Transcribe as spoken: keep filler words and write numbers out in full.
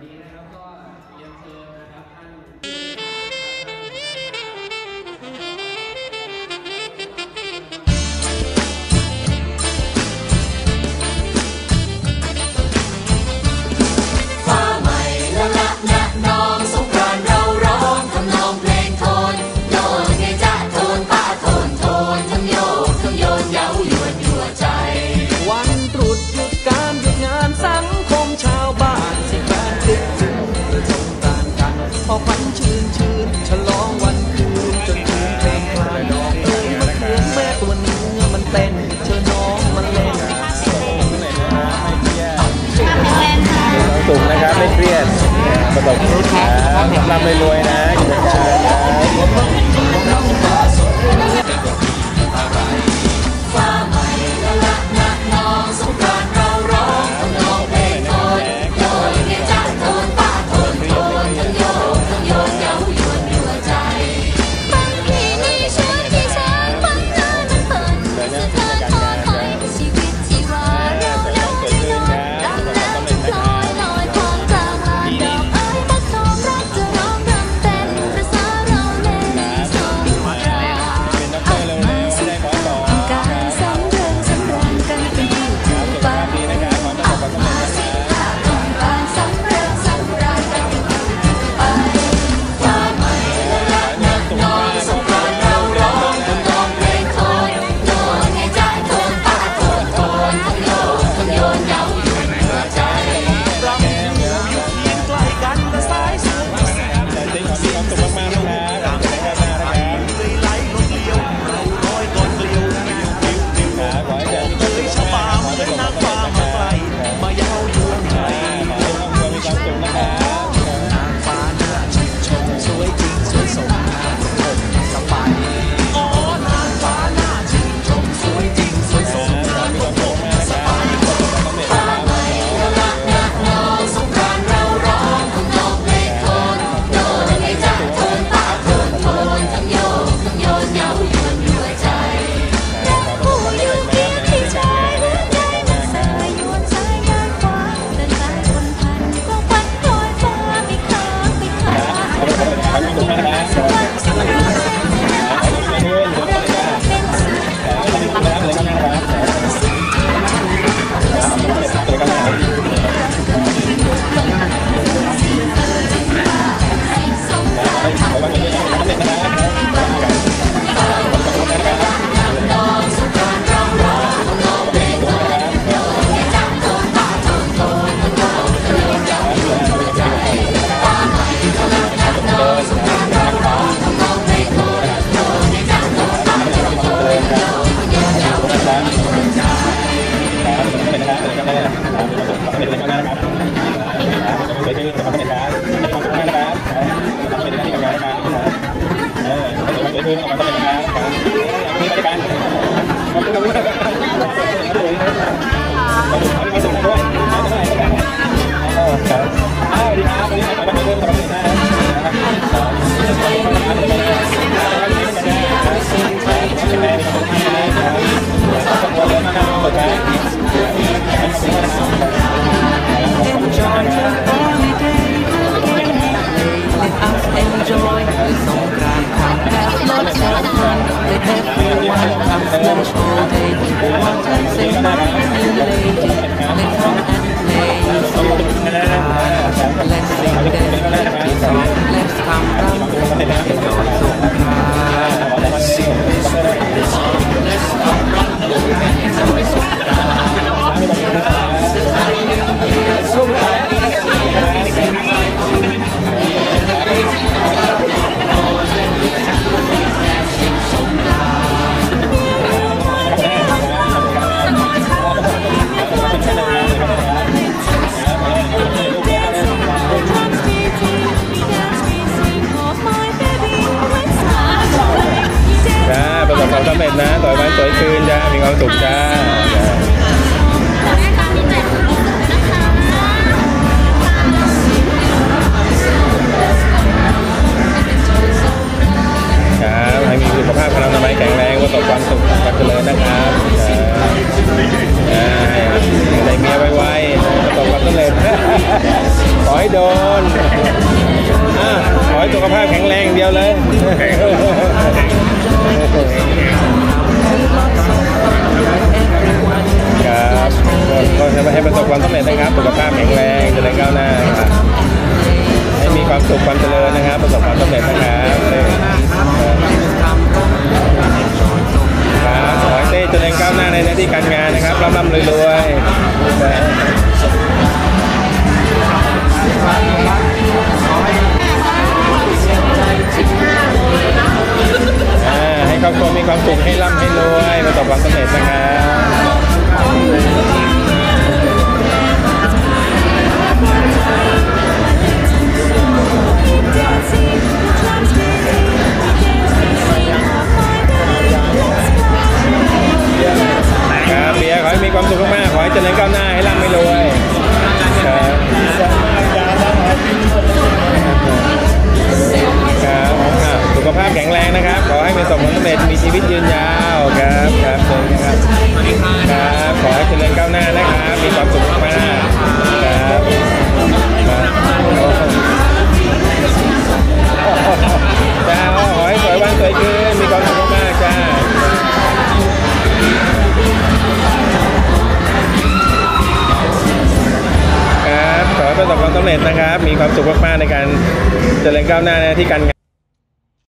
นี้นะครับก็เรียนเชิญนะครับท่านฟ้าใหม่ละละละนองสงกรานต์เราร้องทำนองเพลงโทนโยนไงจ๊ะโทนป้าโทนโทนทั้งโยกทั้งโยนเย้ายวนยั่วใจวันตรุษหยุดการหยุดงานสังคมชาวบ้านสิการคิดถึงเพื่อสงกรานต์กันพอพันชื่นชื่นฉลองวันคืนจนคืนเพลงคลายดอกเอ้ยมันเสียงแม่ตัวเนื้อมันเต้นเชิญน้องมันเล่นสูงนะครับไม่เครียดประสบร่ำรวยนะกิจการฟ้าใหม่ละละละนองสงกรานต์เราร้องทำนองเพลงโทนโยนไงจ๊ะโทนป้าโทนโทนทั้งโยกทั้งโยนเย้ายวนยั่วใจบางทีนี่ช่วยที่ฉันฟังเธอนั้นเปิดเสื้อเธอทอถอยชีวิตชีวาเร็วเร็วที่นอนรักแล้วลอยลอยคลองกลางลานดอกเอ้ยมาขอรักจะร้องรำเต้นประสาเราเล่นสงกรานต์เอามาสิการสำเริงสำราญกันเป็นที่ถูกปากเอามาสิต้องการสำเริงสำราญกันเป็นที่ถูกปากฟ้าใหม่ละละละนองสงกรานต์เราร้องทำนองเพลงโทนโยนไงจ๊ะโทนป้าโทนโทนทั้งโยกทั้งโยนเย้ายวนยั่วใจรักอยู่อยู่เพียงใกล้กันแต่สายสูงแต่จริงๆมีความสุขมากๆนะครับเลยไหลลงเลี้ยวเราลอยก่อนเกลียวปิ้วปิ้วปิ้วขอให้เจอเอ้ยชาวบ้านเป็นนางฟ้ามาไกลมาเย้ายวนใจขอให้ครอบครัวมีความสุขนะครับนางฟ้าหน้าชื่นชมสวยจริงสวยสมสบายอ๋อนางฟ้าหน้าชื่นชมสวยจริงสวยสมสบายฟ้าใหม่ละละละนองสงกรานต์เราร้องทำนองเพลงโทนโยนไงจ๊ะโทนป้าโทนโทนทั้งโยกทั้งโยนเย้ายวนยั่วใจรักผู้อยู่เพียงที่ชายหัวใจมันสายยวนสายยานฟ้าเดินสายบนพันกองพันลอยฟ้าไม่ค้างไม่ค้างสักวันสักวัน Enjoy the holiday ให้โดนอ่ะขอให้สุขภาพแข็งแรงอย่างเดียวเลยครับก็จะให้ประสบความสำเร็จนะครับสุขภาพแข็งแรงเจริญก้าวหน้าครับให้มีความสุขความเจริญนะครับประสบความสำเร็จนะครับครับขอให้เต้เจริญก้าวหน้าในหน้าที่การงานนะครับร่ำร่ำรวยรวยให้ครอบครัวมีความสุขให้ร่ำให้รวยประสบความสำเร็จนะครับครับเบียร์ขอให้มีความสุขมากๆขอให้เจริญก้าวหน้าให้ร่ำให้รวยครับครับสุขภาพแข็งแรงนะครับขอให้ประสบความสำเร็จมีชีวิตยืนยาวครับครับเชิญครับครับขอให้เจริญก้าวหน้านะครับมีความสุขมากๆครับจ้าขอให้สวยวันสวยคืนมีความสุขมากๆจ้าครับขอให้ประสบความสำเร็จนะครับมีความสุขมากๆในการเจริญก้าวหน้าในที่การงาน